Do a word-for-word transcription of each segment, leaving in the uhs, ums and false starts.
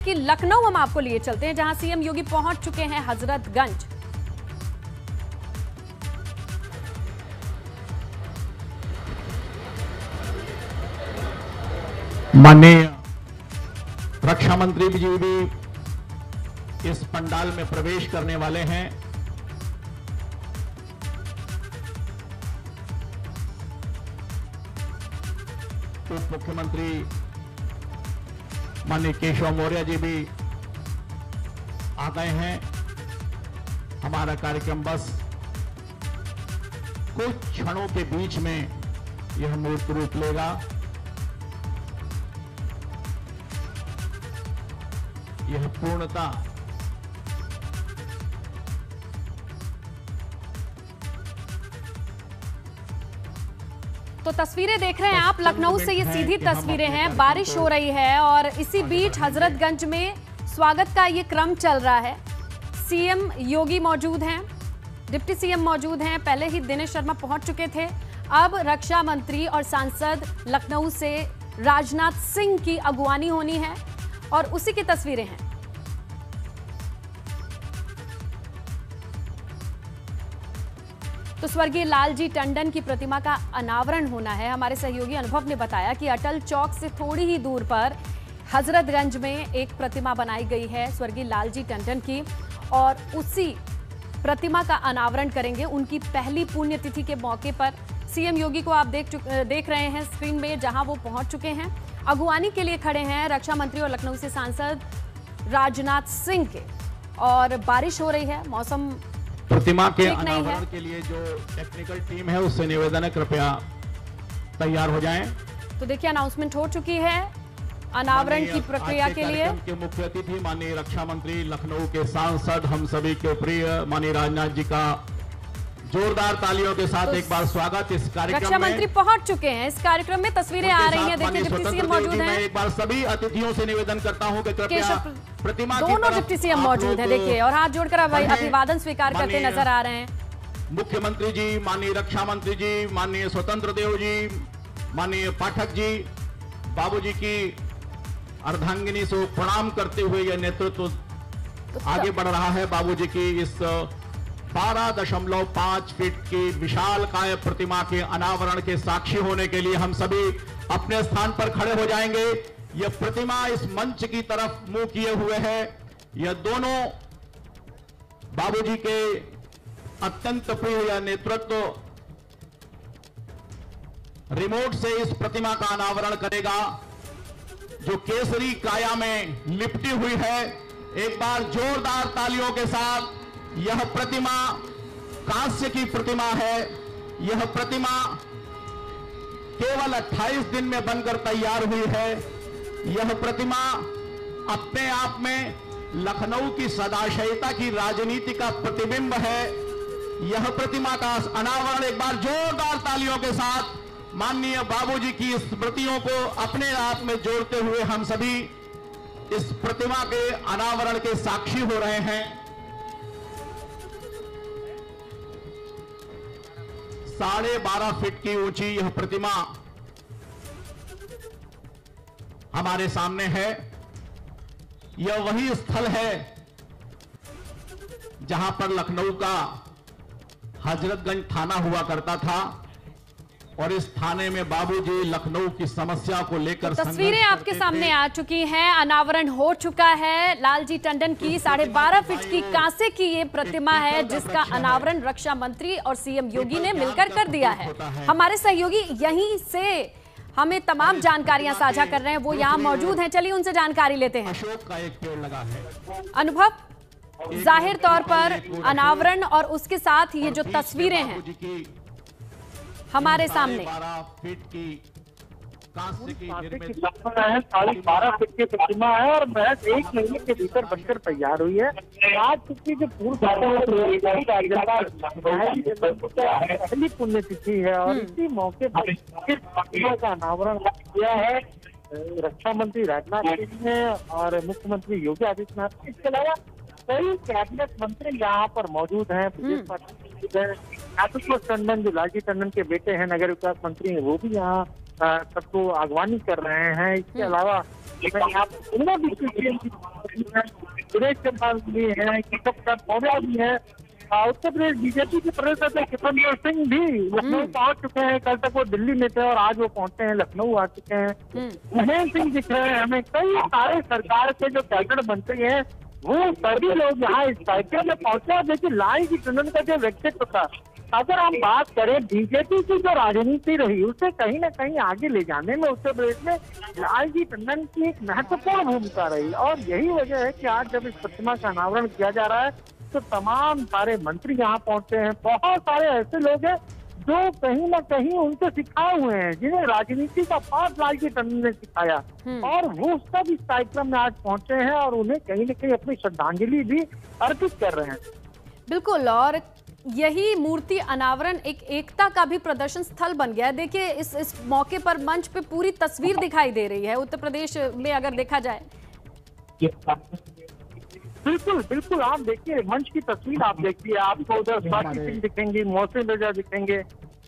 कि लखनऊ हम आपको लिए चलते हैं, जहां सीएम योगी पहुंच चुके हैं हजरतगंज। माननीय रक्षा मंत्री जी भी इस पंडाल में प्रवेश करने वाले हैं। उप मुख्यमंत्री माननीय केशव मौर्य जी भी आ गए हैं। हमारा कार्यक्रम बस कुछ क्षणों के बीच में यह मूर्त रूप लेगा। यह पूर्णता तो तस्वीरें देख रहे हैं आप, लखनऊ से ये सीधी तस्वीरें हैं। बारिश हो रही है और इसी बीच हजरतगंज में स्वागत का ये क्रम चल रहा है। सीएम योगी मौजूद हैं, डिप्टी सीएम मौजूद हैं, पहले ही दिनेश शर्मा पहुंच चुके थे। अब रक्षा मंत्री और सांसद लखनऊ से राजनाथ सिंह की अगुवानी होनी है और उसी की तस्वीरें हैं। तो स्वर्गीय लालजी टंडन की प्रतिमा का अनावरण होना है। हमारे सहयोगी अनुभव ने बताया कि अटल चौक से थोड़ी ही दूर पर हजरतगंज में एक प्रतिमा बनाई गई है स्वर्गीय लालजी टंडन की, और उसी प्रतिमा का अनावरण करेंगे। उनकी पहली पुण्यतिथि के मौके पर सीएम योगी को आप देख देख रहे हैं स्क्रीन में, जहां वो पहुंच चुके हैं। अगुवानी के लिए खड़े हैं रक्षा मंत्री और लखनऊ से सांसद राजनाथ सिंह के। और बारिश हो रही है, मौसम प्रतिमा के अनावरण के लिए जो टेक्निकल टीम है उससे निवेदन है कृपया तैयार हो जाएं। तो देखिए अनाउंसमेंट हो चुकी है अनावरण की प्रक्रिया के लिए। के मुख्य अतिथि माननीय रक्षा मंत्री, लखनऊ के सांसद, हम सभी के प्रिय माननीय राजनाथ जी का जोरदार तालियों के साथ तो एक बार स्वागत इस कार्यक्रम में। रक्षा मंत्री पहुंच चुके हैं इस कार्यक्रम में, तस्वीरें आ रही हैं, देखिए डिप्टी सीएम मौजूद हैं। मैं एक बार सभी अतिथियों से निवेदन करता हूं कि कृपया प्रतिमा की दोनों डिप्टी सीएम मौजूद हैं, देखिए, और हाथ जोड़कर अभिवादन स्वीकार करते नजर आ रहे हैं। मुख्यमंत्री जी, माननीय रक्षा मंत्री जी, माननीय स्वतंत्र देव जी, माननीय पाठक जी, बाबूजी की अर्धांगिनी से प्रणाम करते हुए यह नेतृत्व आगे बढ़ रहा है। बाबूजी की इस बारह दशमलव पांच फीट की विशालकाय प्रतिमा के अनावरण के साक्षी होने के लिए हम सभी अपने स्थान पर खड़े हो जाएंगे। यह प्रतिमा इस मंच की तरफ मुंह किए हुए है। यह दोनों बाबूजी के अत्यंत प्रिय यह नेतृत्व रिमोट से इस प्रतिमा का अनावरण करेगा, जो केसरी काया में लिपटी हुई है। एक बार जोरदार तालियों के साथ, यह प्रतिमा कांस्य की प्रतिमा है। यह प्रतिमा केवल अट्ठाईस दिन में बनकर तैयार हुई है। यह प्रतिमा अपने आप में लखनऊ की सदाशयता की राजनीति का प्रतिबिंब है। यह प्रतिमा का अनावरण एक बार जोरदार तालियों के साथ माननीय बाबूजी की स्मृतियों को अपने आप में जोड़ते हुए हम सभी इस प्रतिमा के अनावरण के साक्षी हो रहे हैं। साढ़े बारह फीट की ऊंची यह प्रतिमा हमारे सामने है। यह वही स्थल है जहां पर लखनऊ का हजरतगंज थाना हुआ करता था, और इस थाने में बाबूजी लखनऊ की समस्या को लेकर तस्वीरें आपके सामने आ चुकी हैं। अनावरण हो चुका है लालजी टंडन की साढ़े बारह फीट की कांसे की ये प्रतिमा है, जिसका अनावरण रक्षा मंत्री और सीएम योगी ने मिलकर कर दिया है। हमारे सहयोगी यहीं से हमें तमाम जानकारियां साझा कर रहे हैं, वो यहाँ मौजूद हैं। चलिए उनसे जानकारी लेते हैं। अशोक का एक पेड़ लगा है। अनुभव, जाहिर तौर पर अनावरण और उसके साथ ये जो तस्वीरें हैं हमारे सामने, बारह फीट की कांस्य की है, साढ़े बारह फीट की प्रतिमा है और महज एक महीने के भीतर बनकर तैयार हुई है। आज की जो पूर्व पहली पुण्यतिथि है और इसी मौके पर इस प्रतिमा का अनावरण किया है रक्षा मंत्री राजनाथ सिंह ने और मुख्यमंत्री योगी आदित्यनाथ ने। इसके अलावा कई कैबिनेट मंत्री यहाँ पर मौजूद हैं। टंडन जो लालजी टंडन के बेटे हैं, नगर विकास मंत्री हैं, वो भी यहाँ सबको आगवानी कर रहे हैं। इसके अलावा मैं यहाँ पर सुरेश चंपाल भी है, किशोर प्रसाद मौर्य भी है, उत्तर प्रदेश बीजेपी के प्रदेश अध्यक्ष किशन सिंह भी लखनऊ पहुंच चुके हैं। कल तक वो दिल्ली में थे और आज वो पहुंचे हैं, लखनऊ आ चुके हैं। महेंद्र सिंह दिख रहे हैं हमें। कई सारे सरकार के जो कैडर बनते हैं वो सभी लोग यहाँ इस कार्यक्रम में पहुंचे। देखिए लालजी टंडन का जो व्यक्तित्व था, अगर हम बात करें बीजेपी की जो राजनीति रही उसे कहीं ना कहीं आगे ले जाने में उत्तर प्रदेश में लालजी टंडन की एक महत्वपूर्ण भूमिका रही। और यही वजह है कि आज जब इस प्रतिमा का अनावरण किया जा रहा है तो तमाम सारे मंत्री यहाँ पहुंचे हैं। बहुत सारे ऐसे लोग हैं जो कहीं ना कहीं उनसे सिखाए हुए हैं, जिन्हें राजनीति का पाठ लालजी टंडन ने सिखाया, और वो सब इस कार्यक्रम में आज पहुंचे हैं और उन्हें कहीं ना कहीं अपनी श्रद्धांजलि भी अर्पित कर रहे हैं। बिल्कुल, और यही मूर्ति अनावरण एक एकता का भी प्रदर्शन स्थल बन गया है। देखिए इस इस मौके पर मंच पे पूरी तस्वीर दिखाई दे रही है उत्तर प्रदेश में अगर देखा जाए। बिल्कुल बिल्कुल, आप देखिए मंच की तस्वीर आप देखिए, आपको उधर स्वाति सिंह दिखेंगे, मौसम रजा दिखेंगे,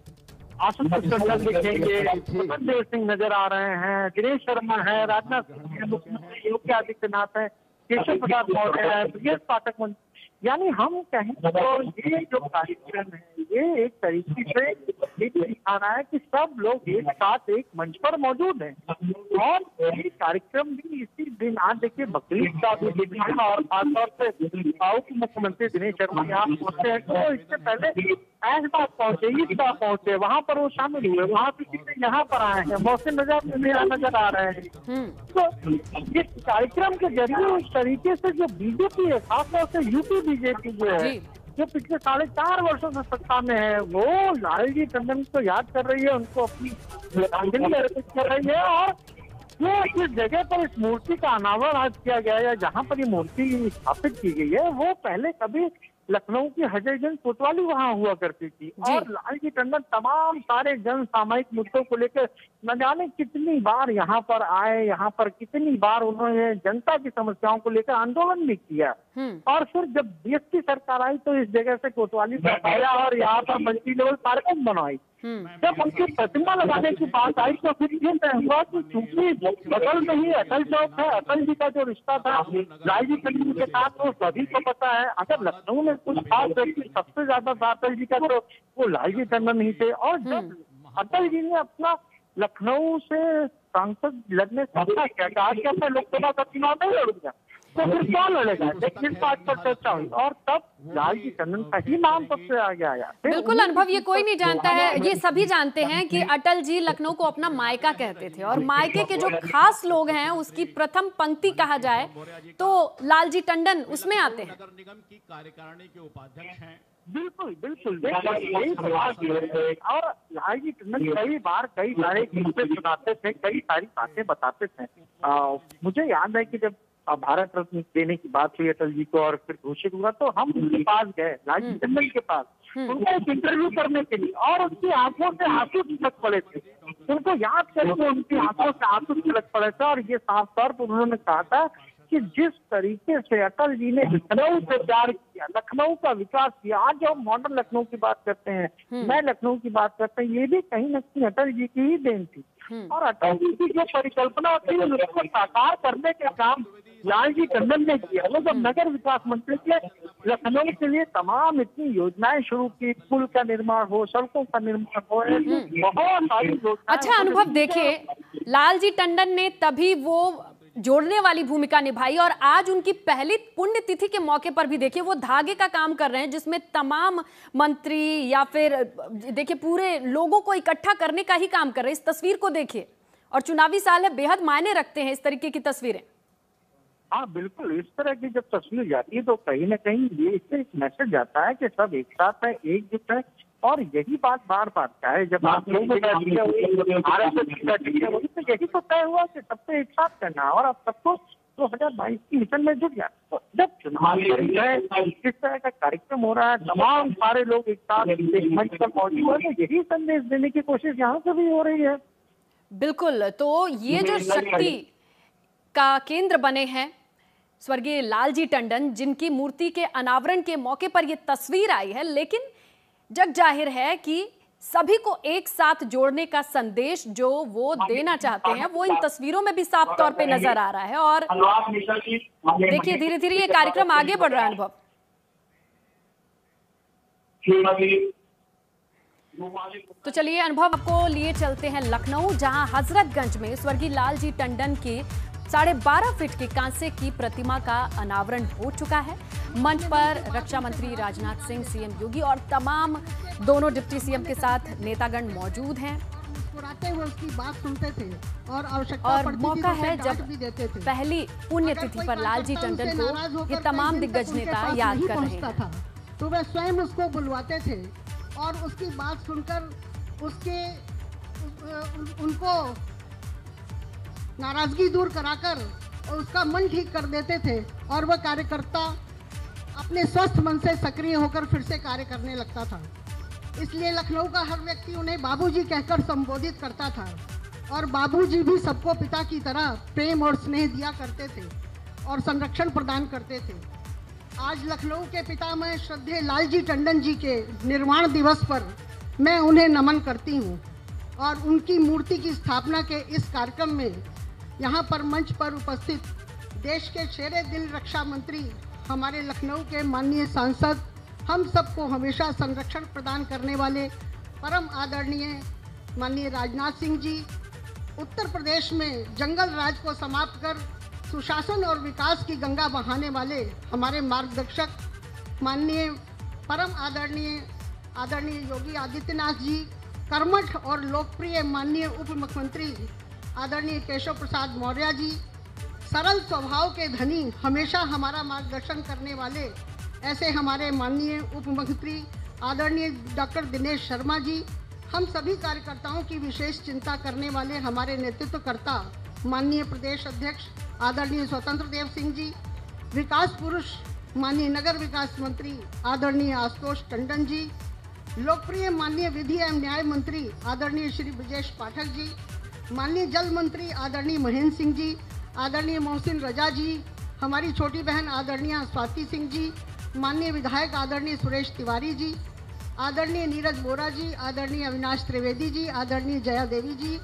आशुतोष टंडन दिखेंगे, सुखदेव सिंह नजर आ रहे हैं, दिनेश शर्मा है, राजनाथ सिंह है, मुख्यमंत्री योगी आदित्यनाथ है, केशव प्रसाद मौर्य है, ब्रजेश पाठक मंत्री। यानी हम कहें तो ये जो कार्यक्रम है ये एक तरीके से दिखा रहा है कि सब लोग एक साथ एक मंच पर मौजूद हैं। और ये कार्यक्रम भी इसी दिन आज देखिए बकरीद का भी दिन है और खासतौर से उप मुख्यमंत्री दिनेश शर्मा यहाँ पहुंचे हैं। तो इससे पहले ऐशबाग पहुंचे, ईदगाह पहुंचे, वहाँ पर वो शामिल हुए, वहाँ से सीधे यहाँ पर आए हैं, मौसम नजर मेरा नजर आ रहे हैं। तो इस कार्यक्रम के जरिए इस तरीके से जो बीजेपी है, खासतौर से यूपी बीजेपी जो है, जो पिछले साढ़े चार वर्षों से सत्ता में है, वो लालजी टंडन को याद कर रही है, उनको अपनी श्रद्धांजलि अर्पित कर रही है। और जो इस जगह पर इस मूर्ति का अनावरण आज किया गया है, जहाँ पर ये मूर्ति स्थापित की गई है, वो पहले कभी लखनऊ की हजरतगंज कोतवाली वहाँ हुआ करती थी। और लालजी टंडन तमाम सारे जन सामाजिक मुद्दों को लेकर न जाने कितनी बार यहाँ पर आए, यहाँ पर कितनी बार उन्होंने जनता की समस्याओं को लेकर आंदोलन भी किया। और फिर जब बीएसपी सरकार आई तो इस जगह से कोतवाली से हटाया और यहाँ पर मल्टी लेवल पार्किंग बनवाई। जब उनकी प्रतिमा लगाने की बात आई तो फिर ये तय हुआ कि चूंकि बगल में ही अटल चौक है, अटल जी का जो रिश्ता था लालजी टंडन के साथ वो सभी को पता है। अगर लखनऊ में कुछ खास व्यक्ति सबसे ज्यादा था अटल जी का तो वो लालजी टंडन ही थे। और जब अटल जी ने अपना लखनऊ से सांसद लड़ने से क्या कहा कि अपने लोकसभा का चुनाव नहीं लड़ूंगा, तो फिर कौन लड़ेगा, किस बात पर चर्चा हुई और तब लालजी टंडन का ही नाम सबसे आगे आया। बिल्कुल अनुभव, ये कोई नहीं जानता है, ये सभी जानते हैं कि अटल जी लखनऊ को अपना मायका कहते थे और मायके के जो खास लोग हैं उसकी प्रथम पंक्ति कहा जाए तो लालजी टंडन उसमें आते हैं। नगर निगम की कार्यकारिणी के उपाध्यक्ष हैं। बिल्कुल बिल्कुल, और लालजी टंडन कई बार कई सारे किस्से सुनाते थे, कई सारी बातें बताते थे। आ, मुझे याद है कि जब भारत रत्न देने की बात हुई अटल जी को और फिर घोषित हुआ तो हम उनके पास गए, लालजी टंडन के पास, उनको एक इंटरव्यू करने के लिए, और उनकी आंखों से आंसू छलक पड़े थे। उनको याद करके उनकी आंखों से आंसू छलक पड़े थे और ये साफ तौर पर उन्होंने कहा था कि जिस तरीके से अटल जी ने लखनऊ से प्यार किया, लखनऊ का विकास किया, आज हम मॉडर्न लखनऊ की बात करते हैं, मैं लखनऊ की बात करते हैं, ये भी कहीं न कहीं अटल जी की ही देन थी। और अटल जी की जो परिकल्पना थी उसको साकार करने का काम लालजी टंडन ने किया। वो जब नगर विकास मंत्री थे, लखनऊ के लिए तमाम इतनी योजनाएं शुरू की, पुल का निर्माण हो, सड़कों का निर्माण हो, बहुत सारी योजनाएं। अच्छा अनुभव, देखिए लालजी टंडन ने तभी वो जोड़ने वाली भूमिका निभाई और आज उनकी पहली पुण्यतिथि के मौके पर भी देखिए वो धागे का काम कर रहे हैं जिसमें तमाम मंत्री या फिर देखिए पूरे लोगों को इकट्ठा करने का ही काम कर रहे हैं। इस तस्वीर को देखिए, और चुनावी साल है, बेहद मायने रखते हैं इस तरीके की तस्वीरें। हाँ बिल्कुल, इस तरह की जब तस्वीर जाती है तो कहीं ना कहीं ये इससे एक मैसेज जाता है कि सब एक साथ है, एकजुट है। और यही बात बार बार का है, जब आप लोग बैठे हुए आरएसएस की बैठक हुई तो यही तो तय हुआ कि सबको एक साथ करना है और अब सबको दो हजार बाईस की मिशन में जुट गया। तो जब चुनाव इस तरह का कार्यक्रम हो रहा है, तमाम सारे लोग एक साथ मंच पर मौजूद है, तो यही संदेश देने की कोशिश यहाँ से भी हो रही है। बिल्कुल, तो ये जो शक्ति का केंद्र बने हैं स्वर्गीय लालजी टंडन, जिनकी मूर्ति के अनावरण के मौके पर यह तस्वीर आई है, लेकिन जग जाहिर है कि सभी को एक साथ जोड़ने का संदेश जो वो देना चाहते हैं वो इन तस्वीरों में भी साफ तौर पे नजर आ रहा है। और देखिए धीरे धीरे ये कार्यक्रम आगे बढ़ रहा है। अनुभव, तो चलिए अनुभव आपको लिए चलते हैं लखनऊ, जहां हजरतगंज में स्वर्गीय लालजी टंडन की साढ़े बारह फीट की कांसे की प्रतिमा का अनावरण हो चुका है। मंच पर रक्षा मंत्री राजनाथ सिंह, सीएम योगी और तमाम दोनों डिप्टी सीएम के साथ नेतागण मौजूद हैं। मुस्कुराते हुए उसकी बात सुनते थे और आवश्यकता और पड़ती मौका थी तो है उसे जब डांट भी देते थे। पहली पुण्यतिथि पर लालजी टंडन को ये तमाम दिग्गज नेता याद कर रहे हैं। था तो वे स्वयं उसको बुलवाते थे और उसकी बात सुनकर उसके उन, उनको नाराजगी दूर कराकर उसका मन ठीक कर देते थे और वह कार्यकर्ता अपने स्वस्थ मन से सक्रिय होकर फिर से कार्य करने लगता था। इसलिए लखनऊ का हर व्यक्ति उन्हें बाबूजी कहकर संबोधित करता था और बाबूजी भी सबको पिता की तरह प्रेम और स्नेह दिया करते थे और संरक्षण प्रदान करते थे। आज लखनऊ के पितामह श्रद्धेय लालजी टंडन जी के निर्वाण दिवस पर मैं उन्हें नमन करती हूँ और उनकी मूर्ति की स्थापना के इस कार्यक्रम में यहाँ पर मंच पर उपस्थित देश के शेरे दिल रक्षा मंत्री हमारे लखनऊ के माननीय सांसद, हम सबको हमेशा संरक्षण प्रदान करने वाले परम आदरणीय माननीय राजनाथ सिंह जी, उत्तर प्रदेश में जंगल राज को समाप्त कर सुशासन और विकास की गंगा बहाने वाले हमारे मार्गदर्शक माननीय परम आदरणीय आदरणीय योगी आदित्यनाथ जी, कर्मठ और लोकप्रिय माननीय उप मुख्यमंत्री आदरणीय केशव प्रसाद मौर्य जी, सरल स्वभाव के धनी हमेशा हमारा मार्गदर्शन करने वाले ऐसे हमारे माननीय उप मुख्यमंत्री आदरणीय डॉक्टर दिनेश शर्मा जी, हम सभी कार्यकर्ताओं की विशेष चिंता करने वाले हमारे नेतृत्वकर्ता माननीय प्रदेश अध्यक्ष आदरणीय स्वतंत्र देव सिंह जी, विकास पुरुष माननीय नगर विकास मंत्री आदरणीय आशुतोष टंडन जी, लोकप्रिय माननीय विधि एवं न्याय मंत्री आदरणीय श्री ब्रजेश पाठक जी, माननीय जल मंत्री आदरणीय महेंद्र सिंह जी, आदरणीय मोहसिन रजा जी, हमारी छोटी बहन आदरणीय स्वाति सिंह जी, माननीय विधायक आदरणीय सुरेश तिवारी जी, आदरणीय नीरज बोरा जी, आदरणीय अविनाश त्रिवेदी जी, आदरणीय जया देवी जी,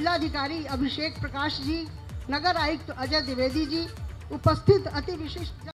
जिलाधिकारी अभिषेक प्रकाश जी, नगर आयुक्त अजय द्विवेदी जी, उपस्थित अति विशिष्ट